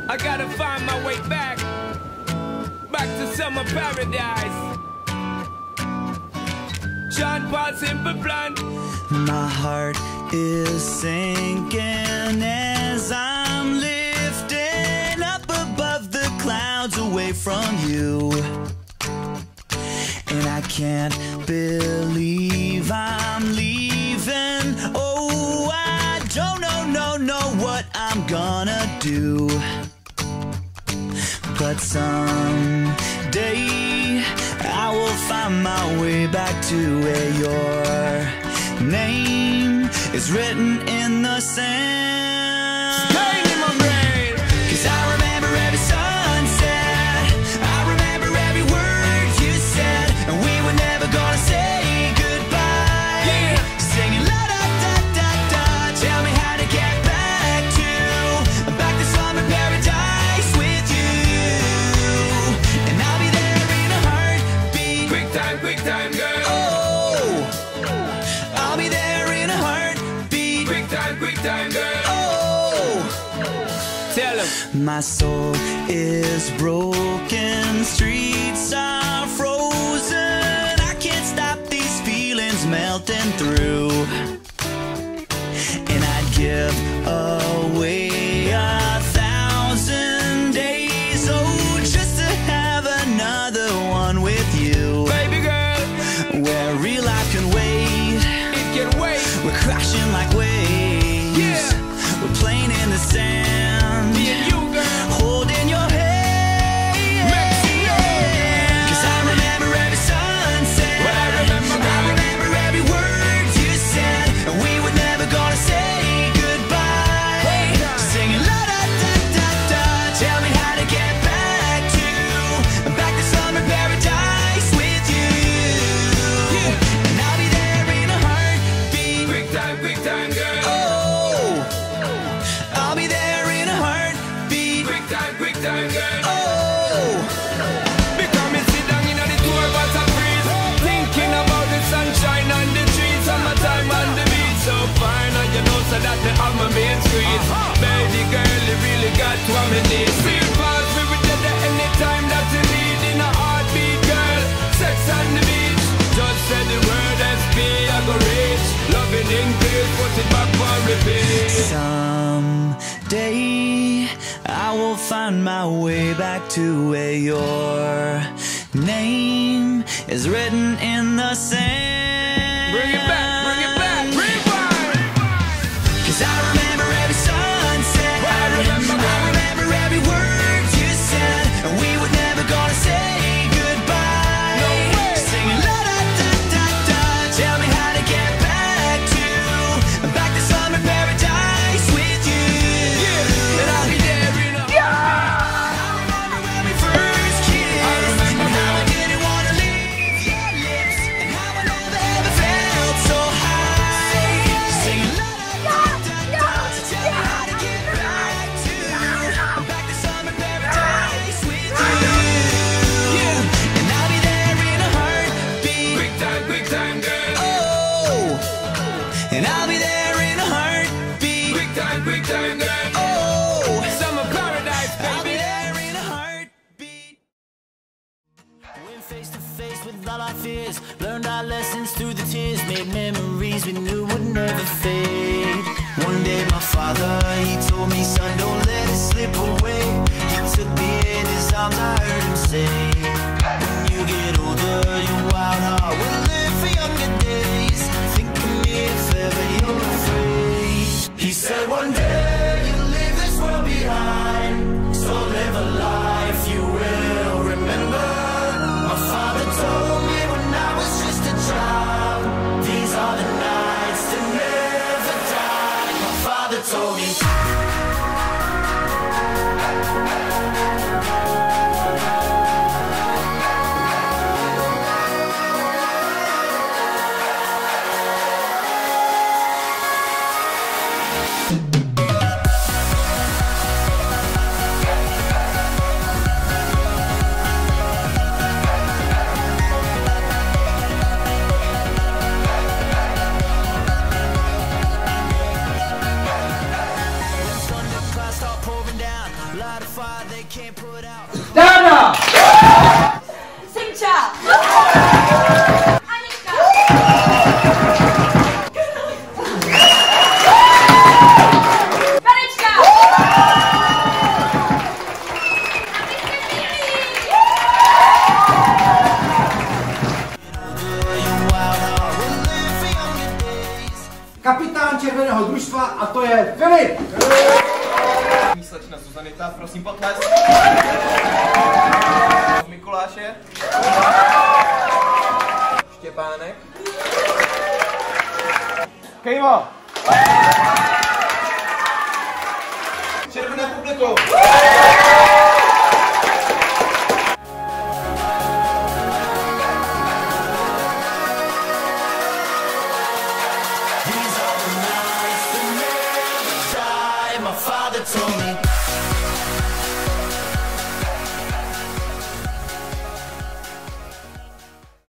I gotta find my way back to summer paradise. Sean Paul, Simple Plan. My heart is sinking as I'm lifting up above the clouds away from you. And I can't believe I'm leaving. Oh, I don't know what I'm gonna do. But someday I will find my way back to where your name is written in the sand. Pain in my brain. 'Cause I remember every sunset, I remember every word you said, and we were never gonna say goodbye. Yeah. Singing la da da da da, tell me how to get back to summer paradise with you. And I'll be there in a heartbeat. Quick time, girl. Oh, I'll be there in a heartbeat. Quick time, girl. Oh, Tell him. my soul is broken, streets are frozen. I can't stop these feelings melting through. And I'd give away 1,000 days, oh, just to have another one with you. Baby girl, Where real life can wait, it can wait. we're crashing like waves. Yeah. We're playing in the sand, Me and you, girl. holding your hand. Mexico. 'Cause I remember every sunset, What I remember, I remember every word you said, and we were never gonna say goodbye. Hey. Singing la da da da da, tell me how to get back to summer paradise with you. And I'll be there in a heartbeat. Quick time, girl. Oh, I'll be there in a heartbeat. Quick time, girl. Oh, Because me sit down in the tour bus and breeze, thinking about the sunshine on the trees, summertime on the beach. So fine, and you know so that the on my main street. Baby girl, you really got what me need. Real fast, we will get there anytime that you need. In a heartbeat, girl, sex on the beach. Just say the word SP, I go reach. Loving in peace, put it back for repeat. someday I will find my way back to where your name is written in the sand. Bring it back, rewind. 'Cause I remember every sunset, What I remember, I remember every word you said, and we were never gonna say goodbye. No way. Singing la da da da da, tell me how to get back to summer paradise with you. Yeah, and I'll be there in a I remember when we first kissed, I remember and how now. I didn't wanna leave your lips, and how I never ever felt so Dáda! Simča! Anička! Verečka! Kapitán červeného družstva a to je Filip! Slečna Zuzanita, prosím potles. Mikuláše. Štěpánek. Kejvo. Červené publikum. My father told me